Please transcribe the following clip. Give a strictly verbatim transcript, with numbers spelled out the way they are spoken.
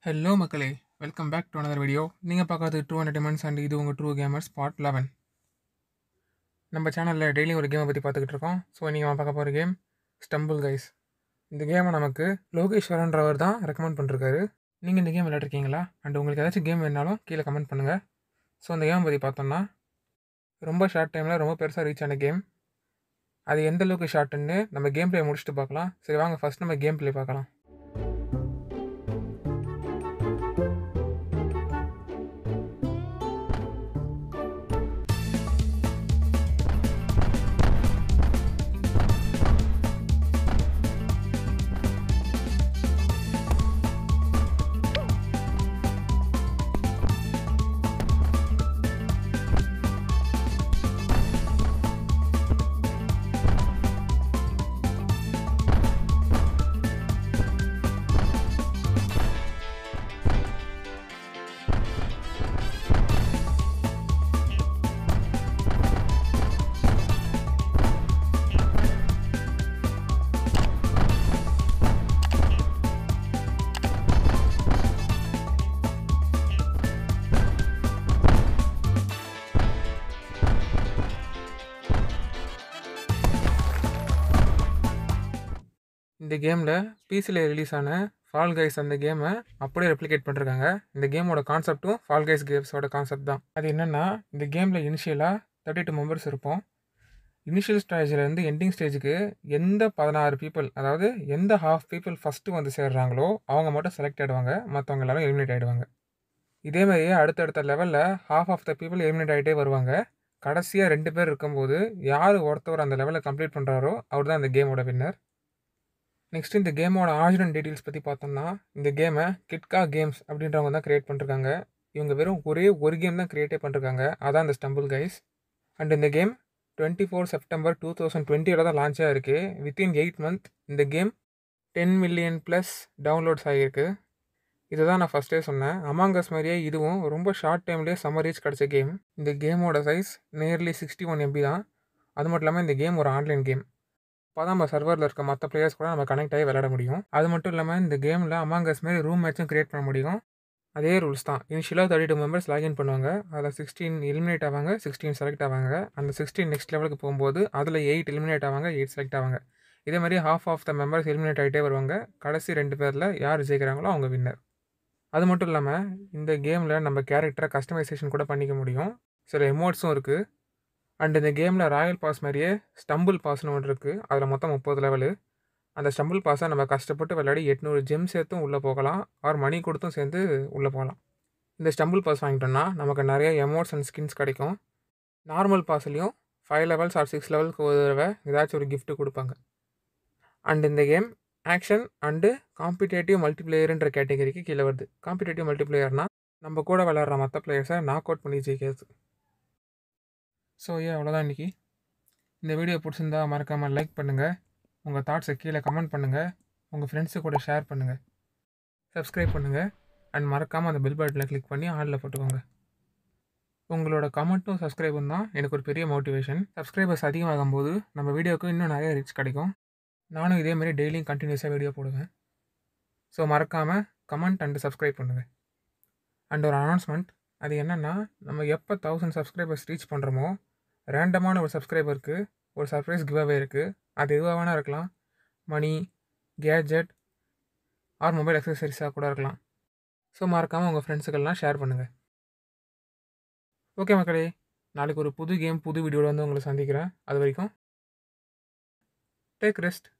Hello மக்களே, welcome back to another video. நீங்கள் பார்க்குறது ட்ரூ என்டர்டைன்மெண்ட்ஸ் அண்ட் இது உங்கள் ட்ரூ கேமர்ஸ் பார்ட் லெவன். நம்ம சேனலில் டெய்லி ஒரு கேமை பற்றி பார்த்துக்கிட்டு இருக்கோம். ஸோ நீங்கள் பார்க்க போகிற கேம் ஸ்டம்பிள் கைஸ். இந்த கேமை நமக்கு லோகேஸ்வரன்றவர் தான் ரெக்கமெண்ட் பண்ணிருக்காரு. நீங்கள் இந்த கேம் விளையாட்ருக்கீங்களா? அண்ட் உங்களுக்கு ஏதாச்சும் கேம் வேணாலும் கீழே கமெண்ட் பண்ணுங்கள். ஸோ அந்த கேமை பற்றி பார்த்தோம்னா ரொம்ப ஷார்ட் டைமில் ரொம்ப பெருசாக ரீச் ஆன கேம். அது எந்த அளவுக்கு ஷார்ட்டுன்னு நம்ம கேம் ப்ளே முடிச்சுட்டு பார்க்கலாம். சரி வாங்க ஃபஸ்ட் நம்ம கேம் ப்ளே பார்க்கலாம். இந்த கேமில் பிசியில் ரிலீஸ் ஆன ஃபால் கைஸ் அந்த கேமை அப்படியே ரெப்ளிகேட் பண்ணிருக்காங்க. இந்த கேமோட கான்செப்ட்டும் ஃபால் கைஸ் கேம்ஸோட கான்செப்ட் தான். அது என்னென்னா, இந்த கேமில் இனிஷியலாக தேர்ட்டி டூ மெம்பர்ஸ் இருப்போம். இனிஷியல் ஸ்டேஜிலேருந்து எண்டிங் ஸ்டேஜுக்கு எந்த பதினாறு பீப்புள், அதாவது எந்த ஹாஃப் பீப்புள் ஃபஸ்ட்டு வந்து சேர்றாங்களோ அவங்க மட்டும் செலக்ட் ஆகிடுவாங்க, மற்றவங்க எல்லாரும் எலிமினேட் ஆகிடுவாங்க. இதேமாதிரியே அடுத்தடுத்த லெவலில் half of the people eliminate ஆகிட்டே வருவாங்க. கடைசியாக ரெண்டு பேர் இருக்கும்போது யார் ஒருத்தவர் அந்த லெவலை கம்ப்ளீட் பண்ணுறாரோ அவர் தான் இந்த கேமோட வின்னர். நெக்ஸ்ட் இந்த கேமோட ஆரிஜினல் டீட்டெயில்ஸ் பற்றி பார்த்தோம்னா, இந்த கேமை கிட்கா கேம்ஸ் அப்படின்றவங்க தான் க்ரியேட் பண்ணிருக்காங்க. இவங்க வெறும் ஒரே ஒரு கேம் தான் க்ரியேட்டே பண்ணிருக்காங்க, அதான் இந்த ஸ்டம்பிள் கைஸ். அண்ட் இந்த game twenty four September two thousand டுவெண்ட்டியில் தான் லான்ச் ஆகிருக்கு. வித்தின் எயிட் மந்த் இந்த game ten million plus downloads ஆகியிருக்கு. இதை தான் நான் ஃபஸ்ட்டே சொன்னேன். அமாங் அஸ் மாதிரியே இதுவும் ரொம்ப ஷார்ட் டைம்லேயே செம்ம ரீச் கிடச்ச கேம். இந்த கேமோட size nearly sixty one MB தான். அது மட்டும் இல்லாமல் இந்த கேம் ஒரு ஆன்லைன் கேம். அப்போ தான் நம்ம சர்வரில் இருக்க மற்ற பிளேயர்ஸ் கூட நம்ம கனெக்ட் ஆகி விளையாட முடியும். அது மட்டும் இல்லாமல் இந்த கேமில் அமாங் அஸ் மாரி ரூம் மேட்சும் க்ரியேட் பண்ண முடியும். அதே ரூல்ஸ் தான். இனிஷியலாக தேர்ட்டி டூ மெம்பர்ஸ் லாகின் பண்ணுவாங்க. அதில் சிக்ஸ்டீன் எலிமினேட் ஆவாங்க, சிக்ஸ்டீன் செலக்ட் ஆவாங்க. அந்த சிக்ஸ்டீன் நெக்ஸ்ட் லெவலுக்கு போகும்போது அதில் எயிட் எலிமினேட் ஆவாங்க, எயிட் செலக்ட் ஆவாங்க. இதே மாதிரி half of the members eliminate ஆகிட்டே வருவாங்க. கடைசி ரெண்டு பேரில் யார் ஜெயிக்கிறாங்களோ அவங்க வின்னர். அது மட்டும் இல்லாமல் இந்த கேமில் நம்ம கேரக்டரை கஸ்டமைசேஷன் கூட பண்ணிக்க முடியும். சில எமோட்ஸும் இருக்குது. அண்ட் இந்த கேமில் ராயல் பாஸ் மாதிரியே ஸ்டம்பிள் பாஸ்னு ஒன்று இருக்குது. அதில் மொத்தம் முப்பது லெவலு. அந்த ஸ்டம்பிள் பாஸை நம்ம கஷ்டப்பட்டு விளையாடி எட்நூறு ஜெம் சேர்த்தும் உள்ளே போகலாம், ஆர் மணி கொடுத்தும் சேர்ந்து உள்ளே போகலாம். இந்த ஸ்டம்பிள் பாஸ் வாங்கிட்டோம்னா நமக்கு நிறைய எமோட்ஸ் அண்ட் ஸ்கின்ஸ் கிடைக்கும். நார்மல் பாஸ்லேயும் ஃபைவ் லெவல்ஸ் ஆர் சிக்ஸ் லெவலுக்கு ஒரு தடவை ஏதாச்சும் ஒரு கிஃப்ட்டு கொடுப்பாங்க. அண்ட் இந்த கேம் ஆக்ஷன் அண்டு காம்படிட்டிவ் மல்டிப்ளேயருன்ற கேட்டகரிக்கு கீழே வருது. காம்படிட்டிவ் மல்டிப்ளேயர்னால் நம்ம கூட விளையாடுற மற்ற பிளேயர்ஸை நாக் அவுட் பண்ணி ஜெயிக்கிறது. ஸோ ஏன் அவ்வளோதான் இன்றைக்கி. இந்த வீடியோ பிடிச்சிருந்தா மறக்காமல் லைக் பண்ணுங்கள், உங்கள் தாட்ஸை கீழே கமெண்ட் பண்ணுங்கள், உங்கள் ஃப்ரெண்ட்ஸு கூட ஷேர் பண்ணுங்கள், சப்ஸ்கிரைப் பண்ணுங்கள் அண்ட் மறக்காமல் அந்த பெல் பட்டனில் கிளிக் பண்ணி ஆளில் போட்டுக்கோங்க. உங்களோட கமெண்ட்டும் சப்ஸ்கிரைபும் தான் எனக்கு ஒரு பெரிய மோட்டிவேஷன். சப்ஸ்கிரைபர்ஸ் அதிகமாகும் போது நம்ம வீடியோவுக்கு இன்னும் நிறைய ரீச் கிடைக்கும். நானும் இதேமாரி டெய்லியும் கண்டினியூஸாக வீடியோ போடுவேன். ஸோ மறக்காமல் கமெண்ட் அண்டு சப்ஸ்கிரைப் பண்ணுங்கள். அண்ட் ஒரு அனௌன்ஸ்மெண்ட், அது என்னென்னா, நம்ம எப்போ தௌசண்ட் சப்ஸ்கிரைபர்ஸ் ரீச் பண்ணுறோமோ ரேண்டமான ஒரு சப்ஸ்கிரைபருக்கு ஒரு சர்ப்ரைஸ் கிவ்அவே இருக்குது. அது எதுவாக வேணால் இருக்கலாம். மணி, கேட்ஜெட் ஆர் மொபைல் அக்சசரிஸாக கூட இருக்கலாம். ஸோ மறக்காமல் உங்கள் ஃப்ரெண்ட்ஸுக்கெல்லாம் ஷேர் பண்ணுங்கள். ஓகே மக்களே, நாளைக்கு ஒரு புது கேம் புது வீடியோவில் வந்து உங்களை சந்திக்கிறேன். அது வரைக்கும் டேக் ரெஸ்ட்.